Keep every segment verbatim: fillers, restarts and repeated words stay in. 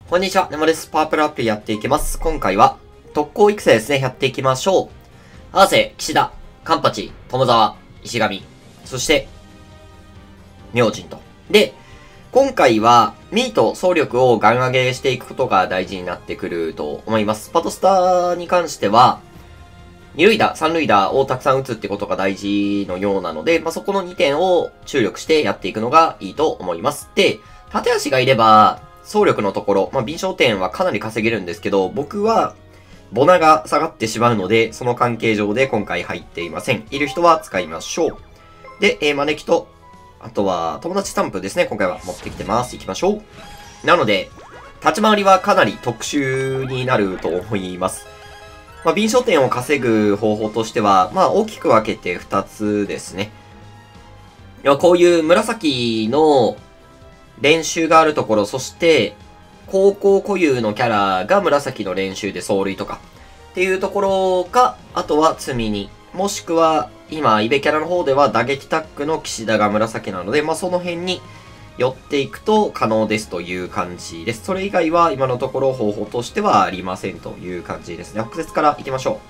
こんにちは、ネモです。パワープルアプリやっていきます。今回は、特攻育成ですね、やっていきましょう。合わせ、岸田、カンパチ、友沢、石上、そして、明神と。で、今回は、ミート、総力をガン上げしていくことが大事になってくると思います。パトスターに関しては、二塁打、三塁打をたくさん打つってことが大事のようなので、まあ、そこのにてんを注力してやっていくのがいいと思います。で、縦足がいれば、総力のところ、まあ、敏捷点はかなり稼げるんですけど、僕は、ボナが下がってしまうので、その関係上で今回入っていません。いる人は使いましょう。で、えー、招きと、あとは、友達スタンプですね。今回は持ってきてます。行きましょう。なので、立ち回りはかなり特殊になると思います。まあ、敏捷点を稼ぐ方法としては、まあ、大きく分けてふたつですね。こういう紫の練習があるところ、そして、高校固有のキャラが紫の練習で走塁とか、っていうところか、あとは積みに。もしくは、今、イベキャラの方では打撃タックの岸田が紫なので、まあ、その辺に寄っていくと可能ですという感じです。それ以外は今のところ方法としてはありませんという感じですね。北節から行きましょ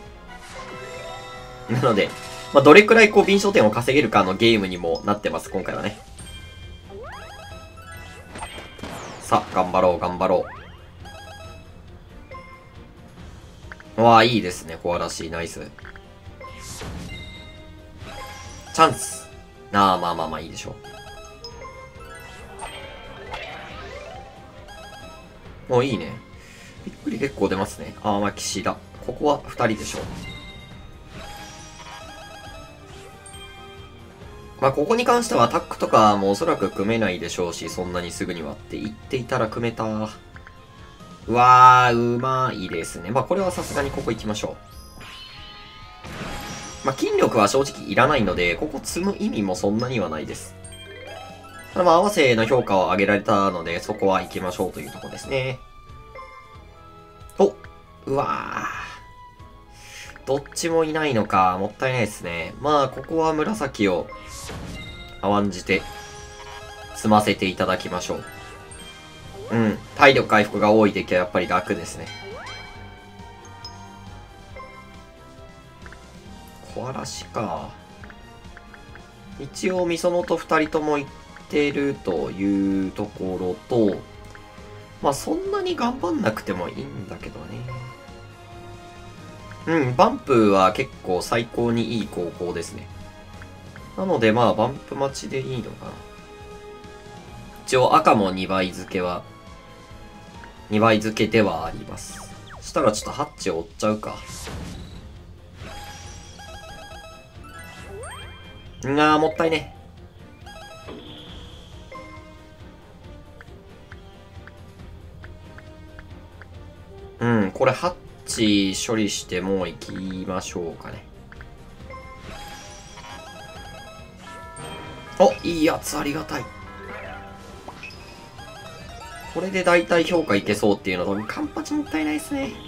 う。なので、まあ、どれくらいこう、敏捷点を稼げるかのゲームにもなってます、今回はね。さあ、頑張ろう、頑張ろう。わあ、いいですね、コアらしい、ナイス。チャンス。ああ、まあまあまあいいでしょう。もういいね。びっくり結構出ますね。ああ、まあ岸田。ここはふたりでしょう。まあここに関してはタックとかもおそらく組めないでしょうし、そんなにすぐにはって言っていたら組めた。うわー、うまいですね。まあこれはさすがにここ行きましょう。まあ、筋力は正直いらないので、ここ積む意味もそんなにはないです。ただまあ、合わせの評価を上げられたので、そこは行きましょうというところですね。お、うわー。どっちもいないのか、もったいないですね。まあ、ここは紫を甘んじて、積ませていただきましょう。うん、体力回復が多い敵はやっぱり楽ですね。小嵐か。一応、みそのと二人とも行ってるというところと、まあそんなに頑張んなくてもいいんだけどね。うん、バンプは結構最高にいい高校ですね。なのでまあバンプ待ちでいいのかな。一応赤もにばい付けは、にばい付けではあります。そしたらちょっとハッチを追っちゃうか。ああ、もったいね。うん、これハッチ処理してもう行きましょうかね。お、いいやつ、ありがたい。これで大体評価いけそうっていうのと、カンパチもったいないですね。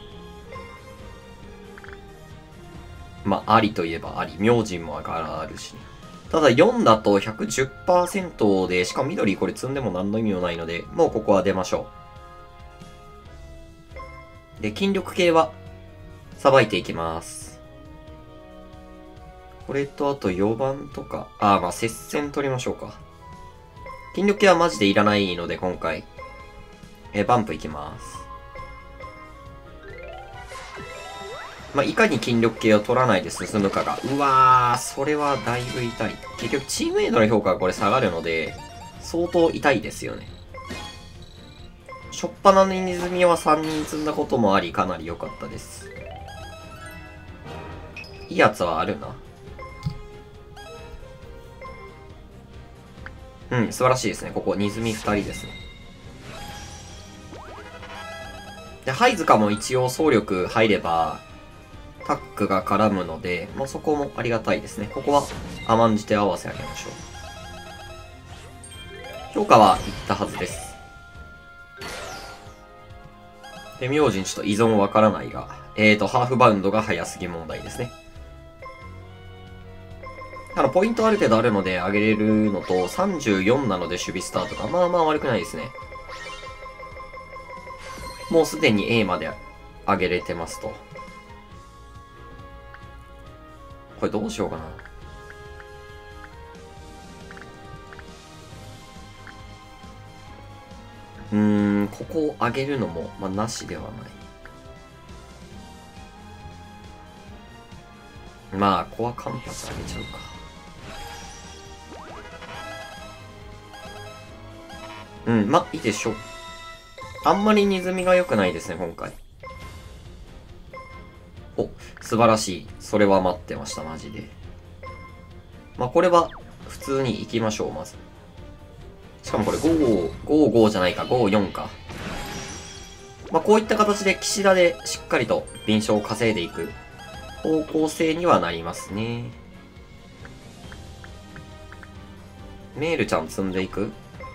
まあ、ありといえばあり。明神も上がるし、ね。ただよんだと ひゃくじゅっパーセント で、しかも緑これ積んでも何の意味もないので、もうここは出ましょう。で、筋力系は、さばいていきます。これとあとよばんとか、ああ、まあ接戦取りましょうか。筋力系はマジでいらないので、今回。え、バンプいきます。まあ、いかに筋力系を取らないで進むかが。うわー、それはだいぶ痛い。結局、チームメイトの評価がこれ下がるので、相当痛いですよね。しょっぱなのネズミはさんにん積んだこともあり、かなり良かったです。いいやつはあるな。うん、素晴らしいですね。ここ、ネズミふたりですね。で、ハイズカも一応総力入れば、タックが絡むので、まあ、そこもありがたいですね。ここは甘んじて合わせあげましょう。評価はいったはずです。で、明神ちょっと依存わからないが、えーと、ハーフバウンドが早すぎ問題ですね。ただ、ポイントある程度あるので上げれるのと、さんじゅうよんなので守備スタートが、まあまあ悪くないですね。 もうすでに A まで上げれてますと。これどうしようかな。うーん、ここを上げるのも、まあ、なしではない。まあ、コアカンパス上げちゃうか。うん、まあ、いいでしょう。あんまり荷積みが良くないですね、今回。お、素晴らしい。それは待ってました、マジで。まあ、これは、普通に行きましょう、まず。しかもこれご、ご、ごじゃないか、ご、よんか。まあ、こういった形で岸田でしっかりと敏捷を稼いでいく方向性にはなりますね。メールちゃん積んでいく？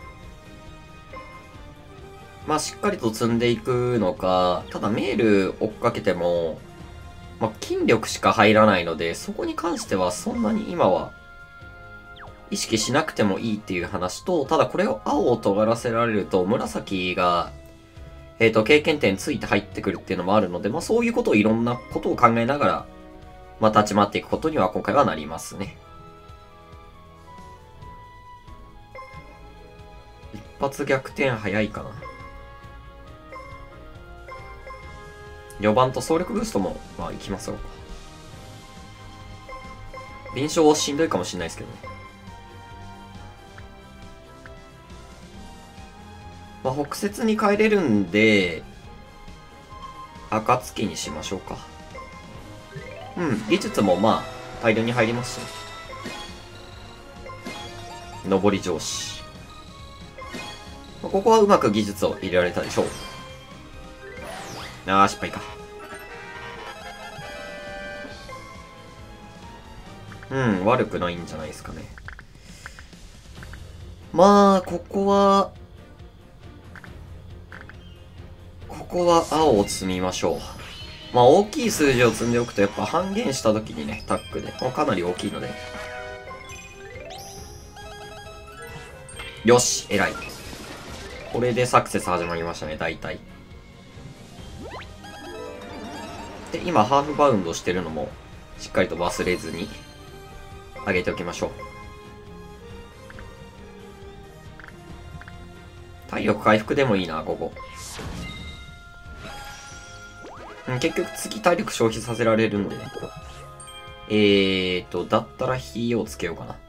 まあ、しっかりと積んでいくのか、ただメール追っかけても、まあ、筋力しか入らないので、そこに関してはそんなに今は意識しなくてもいいっていう話と、ただこれを青を尖らせられると、紫が、えっと、経験点ついて入ってくるっていうのもあるので、まあそういうことをいろんなことを考えながら、まあ立ち回っていくことには今回はなりますね。一発逆転早いかな。よんばんと総力ブーストも、まあ行きましょうか。臨床しんどいかもしれないですけどね。まあ、北節に帰れるんで、暁にしましょうか。うん、技術もまあ、大量に入りますし、ね。上り上司。まあ、ここはうまく技術を入れられたでしょう。あー、失敗か。うん、悪くないんじゃないですかね。まあ、ここは、ここは青を積みましょう。まあ大きい数字を積んでおくとやっぱ半減した時にね、タックで。かなり大きいので。よし、偉い。これでサクセス始まりましたね、大体。で、今ハーフバウンドしてるのも、しっかりと忘れずに、上げておきましょう。体力回復でもいいな、ここ。結局次体力消費させられるんでね。えーと、だったら火をつけようかな。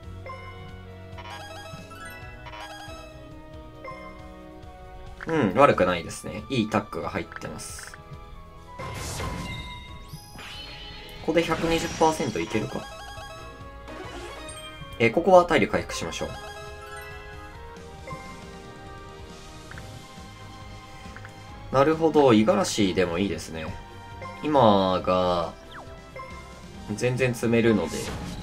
うん、悪くないですね。いいタックが入ってます。ここで ひゃくにじゅっパーセント いけるか。えー、ここは体力回復しましょう。なるほど、五十嵐でもいいですね。今が、全然積めるので。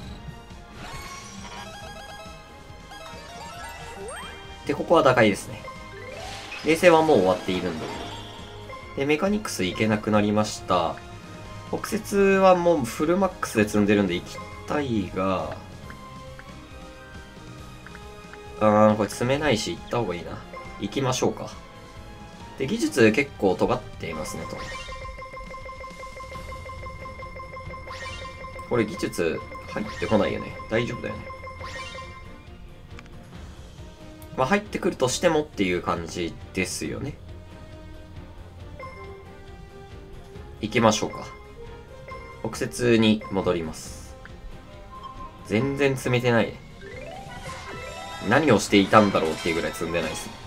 で、ここは打開ですね。冷静はもう終わっているんで。で、メカニクスいけなくなりました。北節はもうフルマックスで積んでるんで行きたいが、あー、これ積めないし行った方がいいな。行きましょうか。で、技術結構尖っていますね、と。これ技術入ってこないよね。大丈夫だよね。まあ入ってくるとしてもっていう感じですよね。行きましょうか。北節に戻ります。全然積めてないね。何をしていたんだろうっていうぐらい積んでないですね。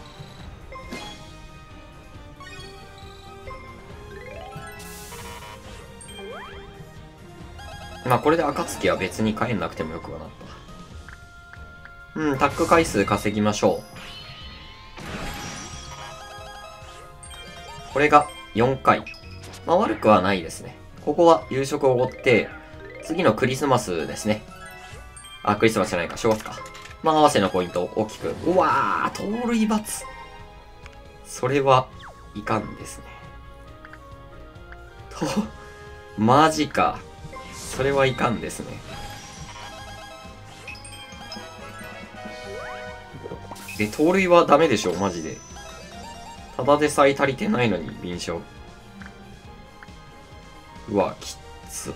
まあこれで暁は別に帰んなくてもよくはなった。うん、タック回数稼ぎましょう。これがよんかい。まあ悪くはないですね。ここは夕食をおごって、次のクリスマスですね。あ、クリスマスじゃないか、正月か。まあ合わせのポイントを大きく。うわー、盗塁罰。それはいかんですね。と、マジか。それはいかんですね。で、盗塁はダメでしょ、マジで。 ただでさえ足りてないのに、敏捷。うわ、きっつ。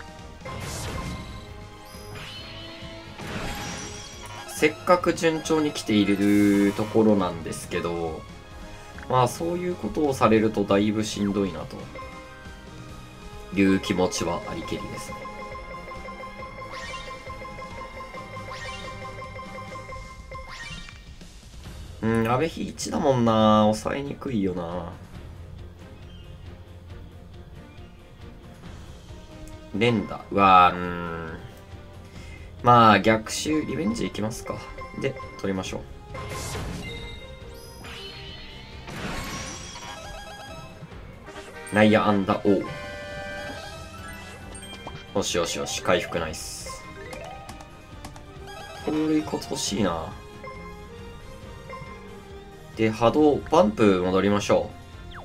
せっかく順調に来ているところなんですけど、まあそういうことをされるとだいぶしんどいなという気持ちはありけりですね。うん、阿部比いちだもんな。抑えにくいよな。連打。うわー、うーん。まあ、逆襲、リベンジいきますか。で、取りましょう。内野安打王。よしよしよし、回復ナイス。盗塁コツ欲しいな。で、波動、バンプ戻りましょ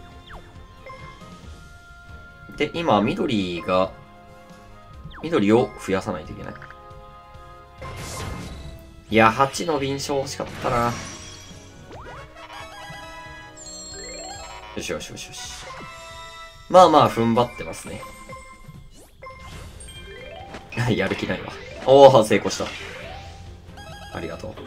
う。で、今、緑が、緑を増やさないといけない。いや、はちの敏捷欲しかったな。よしよしよしよし。まあまあ、踏ん張ってますね。やる気ないわ。おお、成功した。ありがと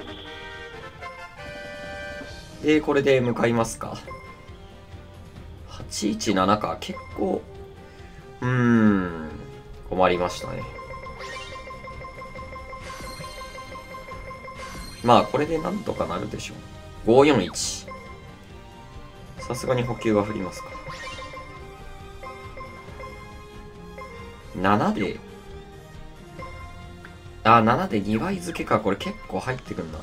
う。で、これで向かいますか。はちいちななか。結構、うーん、困りましたね。まあ、これでなんとかなるでしょう。ごよんいち。さすがに補給は振りますか。ななで、あ、ななでにばい付けか。これ結構入ってくんな。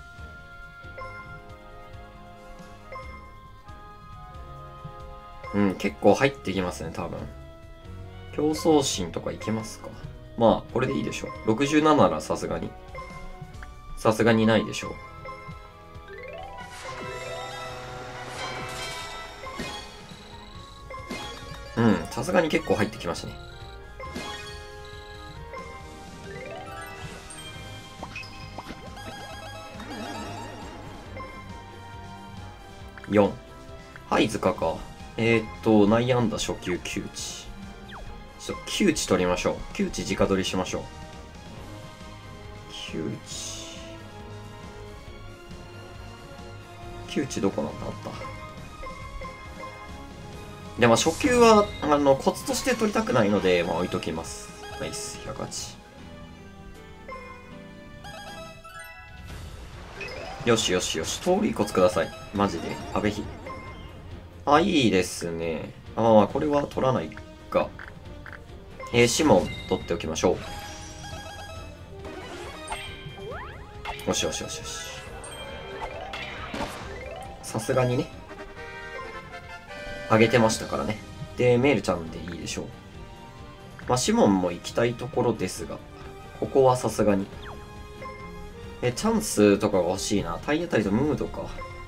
うん、結構入ってきますね、多分。競争心とかいけますか。まあ、これでいいでしょう。ろくじゅうななならさすがに。さすがにないでしょう。うん、さすがに結構入ってきましたね。よん。はい、塚か。えー、っと、内野安打初球、窮地。ちょっと、窮地取りましょう。窮地直取りしましょう。窮地。窮地どこなんだあった。でも初球は、あの、コツとして取りたくないので、まあ置いときます。ナイス、ひゃくはち。よしよしよし、盗塁コツください。マジで。阿部比。あ、いいですね。あ、まあまあ、これは取らないか。えー、シモン取っておきましょう。よしよしよしよし。さすがにね。上げてましたからね。で、メールちゃんでいいでしょう。まあ、シモンも行きたいところですが、ここはさすがに。え、チャンスとかが欲しいな。体当たりとムードか。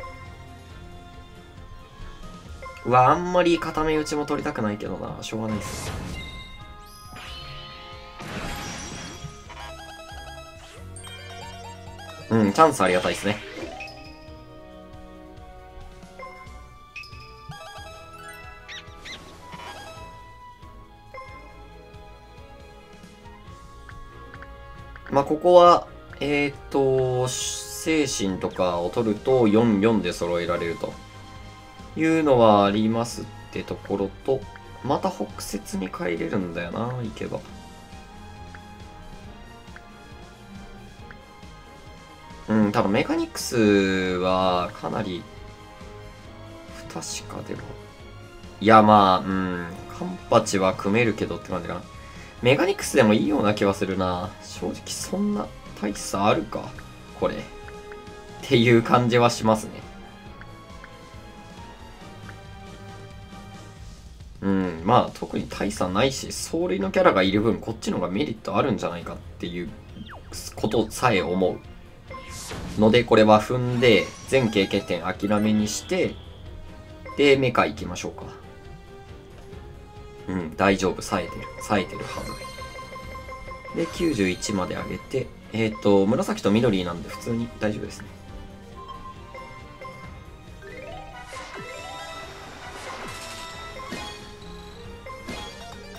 うわ、あんまり固め打ちも取りたくないけどな。しょうがないっす。うん、チャンスありがたいですね。まあ、ここは、えー、っと、精神とかを取るとよんよんで揃えられるというのはありますってところと、また北節に帰れるんだよな、行けば。うん、ただメカニクスはかなり不確かでは。いや、まあ、うん、カンパチは組めるけどって感じかな。メカニクスでもいいような気はするな。正直そんな大差あるかこれ。っていう感じはしますね。うん、まあ特に大差ないし、走塁のキャラがいる分こっちの方がメリットあるんじゃないかっていうことさえ思う。のでこれは踏んで、全経験点諦めにして、で、メカ行きましょうか。うん、大丈夫。冴えてる。冴えてるはず。で、きゅうじゅういちまで上げて、えっと、紫と緑なんで普通に大丈夫ですね。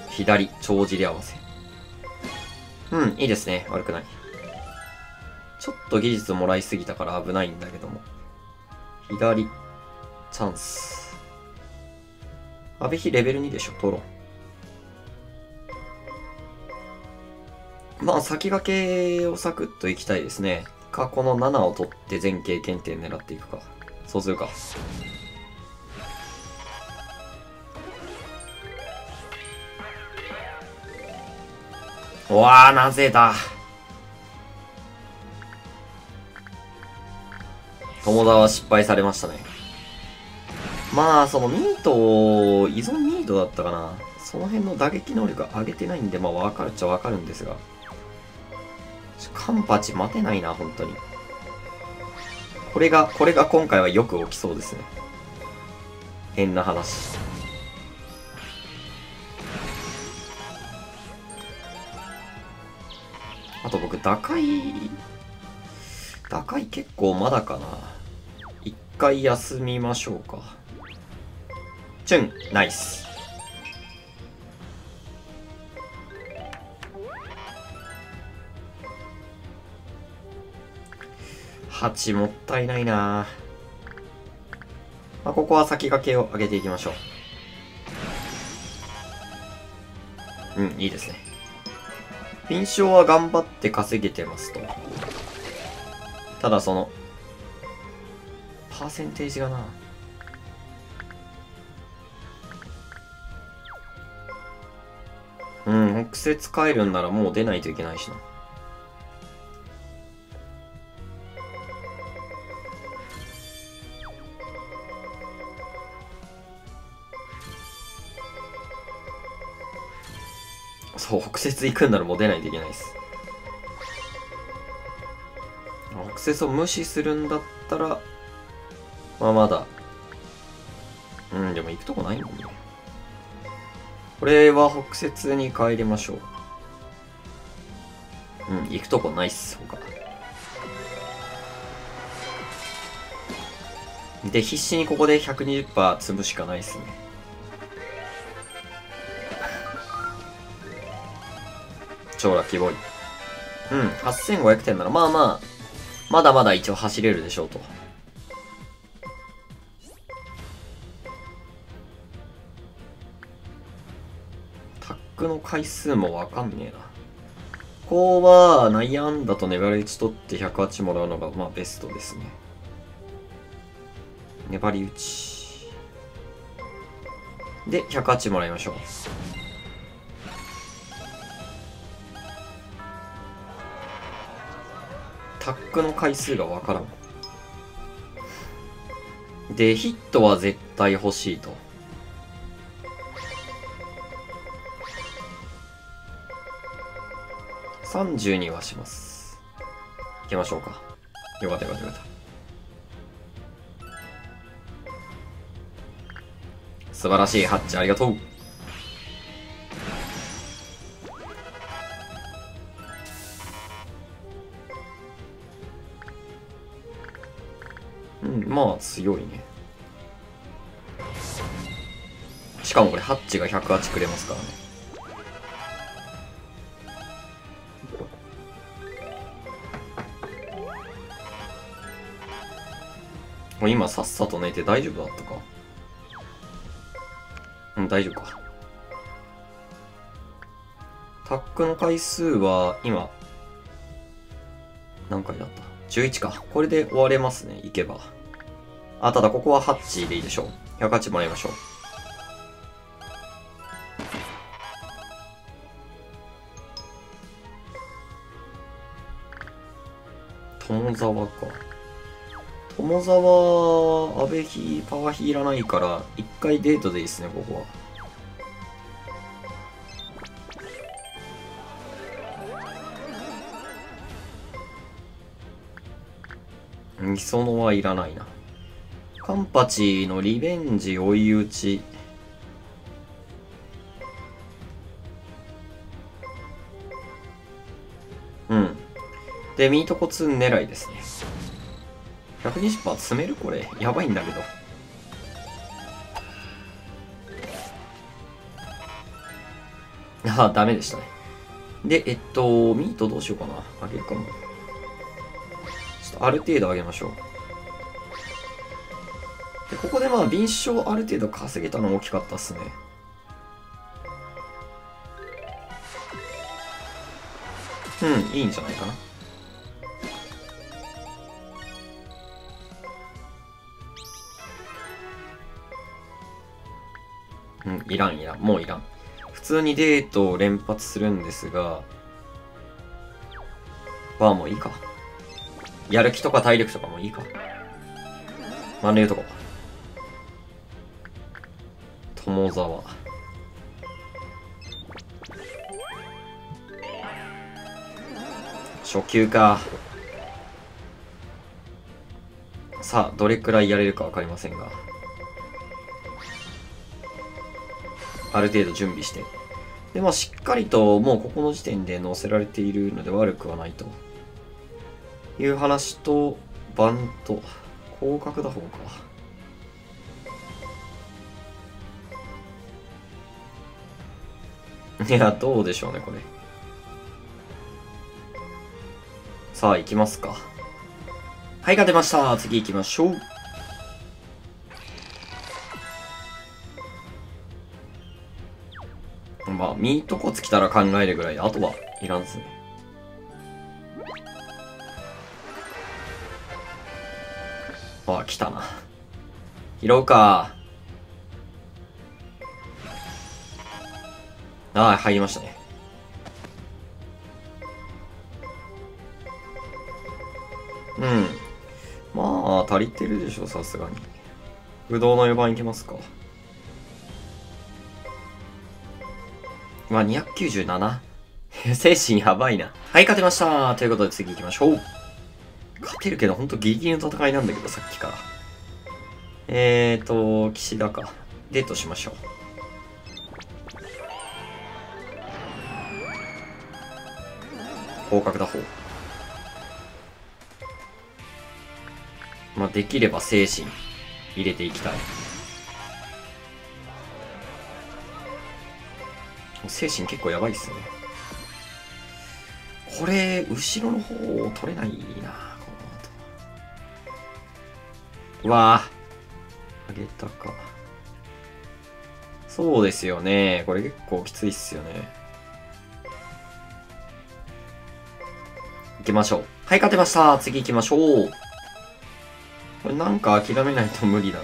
左、帳尻合わせ。うん、いいですね。悪くない。ちょっと技術もらいすぎたから危ないんだけども。左、チャンス。阿部比レベルにでしょ、トロン。まあ、先駆けをサクッといきたいですね。か、このななを取って全経験点狙っていくか。そうするか。うわー、なぜだ。友田は失敗されましたね。まあ、そのミート、依存ミートだったかな。その辺の打撃能力上げてないんで、まあわかるっちゃわかるんですが。カンパチ待てないな、本当に。これが、これが今回はよく起きそうですね。変な話。あと僕、打開、打開結構まだかな。一回休みましょうか。チュン、ナイス。はちもったいないな。まあ、ここは先駆けを上げていきましょう。うん、いいですね。敏捷は頑張って稼げてますと。ただその、パーセンテージがな。うん、北雪帰るんならもう出ないといけないしな。そう、北雪行くんならもう出ないといけないです。北雪を無視するんだったら、まあまだ。うん、でも行くとこないもんね。これは北雪に帰りましょう。うん、行くとこないっす、他。で、必死にここで ひゃくにじゅっパーセント 積むしかないっすね。超ラッキーボーイ。うん、はっせんごひゃくてんなら、まあまあ、まだまだ一応走れるでしょうと。タックの回数もわかんねえな。ここは内野安打と粘り打ち取ってひゃくはちもらうのがまあベストですね。粘り打ち。で、ひゃくはちもらいましょう。タックの回数がわからん。で、ヒットは絶対欲しいと。さんじゅうにはします。行きましょうか。よかったよかったよかった。素晴らしいハッチありがとう。うん、まあ強いね。しかもこれハッチがひゃくはちくれますからね。今さっさと寝て大丈夫だったか。うん、大丈夫か。タックの回数は今何回だった ?じゅういち か。これで終われますね、いけば。あ、ただここはハッチでいいでしょう。ひゃくはちもらいましょう。友沢か。友沢、阿部比、パワーヒいらないから、一回デートでいいですね、ここは。みそのはいらないな。カンパチのリベンジ追い打ち。うん。で、ミートコツン狙いですね。ひゃくにじゅっパーセント 積めるこれ。やばいんだけど。 ああ、ダメでしたね。で、えっと、ミートどうしようかな。あげるかも。ちょっとある程度上げましょう。で、ここでまあ、敏捷ある程度稼げたのも大きかったっすね。うん、いいんじゃないかな。うん、いらんいらん。もういらん。普通にデートを連発するんですが、バーもいいか。やる気とか体力とかもいいか。マネーとか。友沢。初級か。さあ、どれくらいやれるかわかりませんが。ある程度準備して。で、まあ、しっかりと、もうここの時点で載せられているので悪くはないと。いう話と、バント。広角打法か。いや、どうでしょうね、これ。さあ、行きますか。はい、が出ました。次行きましょう。まあ、ミートコツ来たら考えるぐらいで、あとはいらんっすね。あ、来たな。拾うか。ああ、入りましたね。うん。まあ、足りてるでしょ、さすがに。不動のよばんいきますか。まあ、にひゃくきゅうじゅうなな。精神やばいな。はい、勝てました。ということで次行きましょう。勝てるけど、ほんとギリギリの戦いなんだけど、さっきから。えーと、岸田か。デートしましょう。広角打法。まあ、できれば精神入れていきたい。精神結構やばいっすね。これ、後ろの方を取れないな、この後。うわぁ。上げたか。そうですよね。これ結構きついっすよね。行きましょう。はい、勝てました。次行きましょう。これなんか諦めないと無理だな。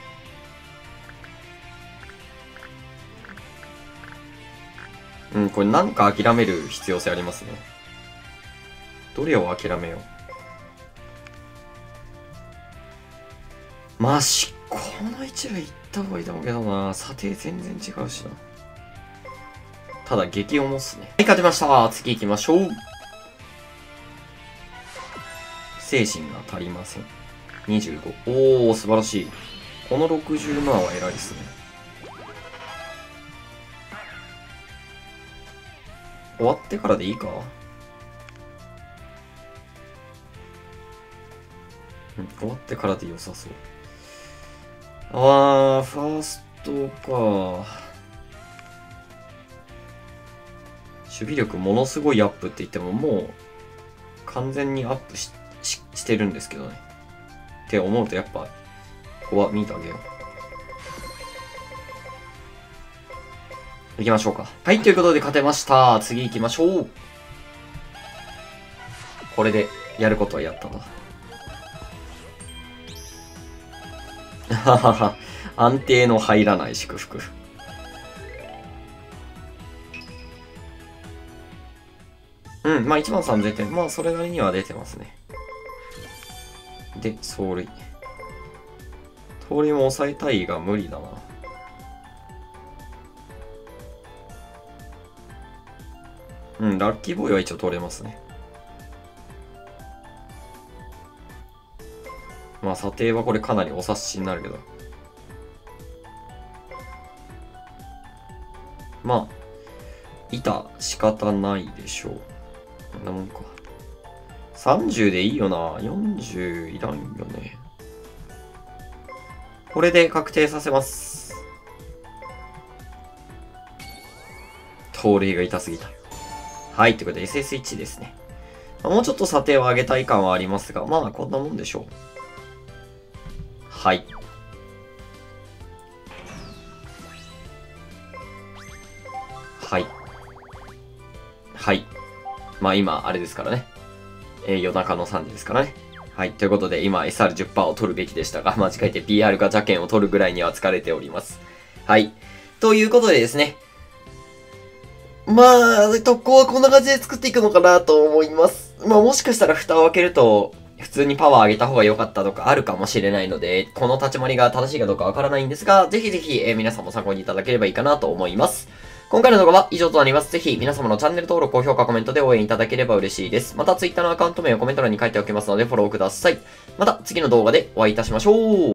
うん、これなんか諦める必要性ありますね。どれを諦めよう。まあ、し、この一塁行った方がいいと思うけどな。査定全然違うしな。ただ、激重っすね。はい、勝てました。次行きましょう。精神が足りません。にじゅうご。おー、素晴らしい。このろくじゅうななは偉いっすね。終わってからでいいか？うん、終わってからで良さそう。あー、ファーストか。守備力ものすごいアップって言ってももう完全にアップ し, し, してるんですけどね。って思うとやっぱ、ここは見てあげよう。行きましょうか。はい、ということで勝てました。次行きましょう。これでやることはやったと。ははは。安定の入らない祝福。うん、まあいちまんさんぜんてん。まあそれなりには出てますね。で、走塁。盗塁も抑えたいが無理だな。うん、ラッキーボーイは一応取れますね。まあ査定はこれかなりお察しになるけど。まあ、板仕方ないでしょう。こんなもんか。さんじゅうでいいよな。よんじゅういらんよね。これで確定させます。 盗塁が痛すぎた。はい、ということで エスエスいち ですね。もうちょっと査定を上げたい感はありますが、まあこんなもんでしょう。はい。はい。はい。まあ今、あれですからね。えー、夜中のさんじですからね。はい。ということで、今 エスアールじゅっパーセント を取るべきでしたが、間違えて ピーアール ガチャ券を取るぐらいには疲れております。はい。ということでですね。まあ、特攻はこんな感じで作っていくのかなと思います。まあもしかしたら蓋を開けると、普通にパワー上げた方が良かったとかあるかもしれないので、この立ち回りが正しいかどうかわからないんですが、ぜひぜひ、えー、皆さんも参考にいただければいいかなと思います。今回の動画は以上となります。ぜひ皆様のチャンネル登録、高評価、コメントで応援いただければ嬉しいです。また Twitter のアカウント名をコメント欄に書いておきますのでフォローください。また次の動画でお会いいたしましょう。